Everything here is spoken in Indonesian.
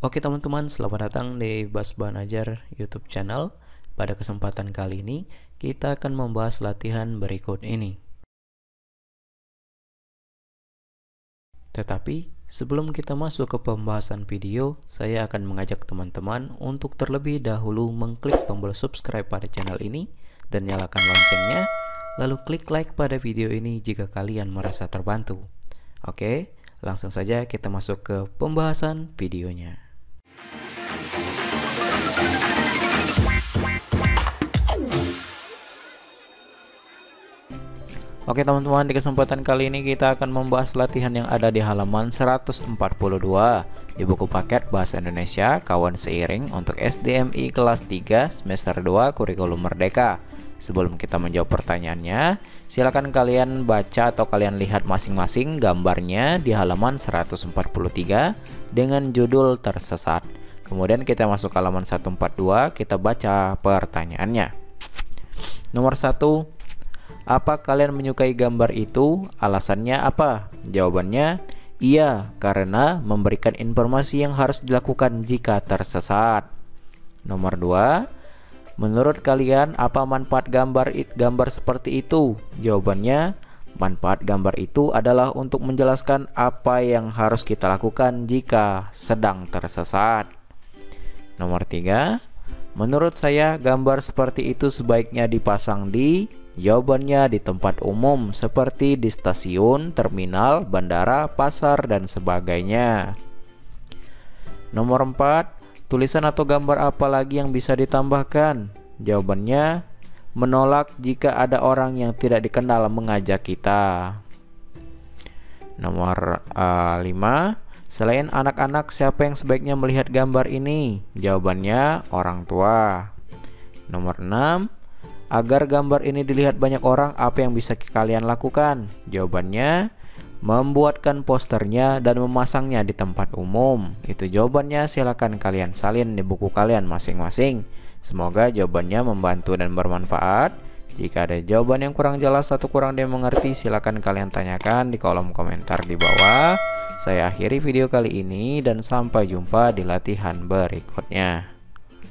Oke teman-teman, selamat datang di Bas Bahan Ajar YouTube channel. Pada kesempatan kali ini, kita akan membahas latihan berikut ini. Tetapi, sebelum kita masuk ke pembahasan video, saya akan mengajak teman-teman untuk terlebih dahulu mengklik tombol subscribe pada channel ini dan nyalakan loncengnya, lalu klik like pada video ini jika kalian merasa terbantu. Oke, langsung saja kita masuk ke pembahasan videonya. Oke teman-teman, di kesempatan kali ini kita akan membahas latihan yang ada di halaman 142 di buku paket Bahasa Indonesia Kawan Seiring untuk SDMI kelas 3 semester 2 Kurikulum Merdeka. Sebelum kita menjawab pertanyaannya, silakan kalian baca atau kalian lihat masing-masing gambarnya di halaman 143 dengan judul tersesat. Kemudian kita masuk ke halaman 142, kita baca pertanyaannya. Nomor 1, apa kalian menyukai gambar itu? Alasannya apa? Jawabannya, iya, karena memberikan informasi yang harus dilakukan jika tersesat. Nomor 2, menurut kalian apa manfaat gambar seperti itu? Jawabannya, manfaat gambar itu adalah untuk menjelaskan apa yang harus kita lakukan jika sedang tersesat. Nomor 3, menurut saya gambar seperti itu sebaiknya dipasang di... Jawabannya di tempat umum seperti di stasiun, terminal, bandara, pasar, dan sebagainya. Nomor 4, tulisan atau gambar apa lagi yang bisa ditambahkan? Jawabannya, menolak jika ada orang yang tidak dikenal mengajak kita. Nomor 5, selain anak-anak, siapa yang sebaiknya melihat gambar ini? Jawabannya, orang tua. Nomor 6, agar gambar ini dilihat banyak orang, apa yang bisa kalian lakukan? Jawabannya, membuatkan posternya dan memasangnya di tempat umum. Itu jawabannya, silakan kalian salin di buku kalian masing-masing. Semoga jawabannya membantu dan bermanfaat. Jika ada jawaban yang kurang jelas atau kurang dimengerti, silakan kalian tanyakan di kolom komentar di bawah. Saya akhiri video kali ini dan sampai jumpa di latihan berikutnya.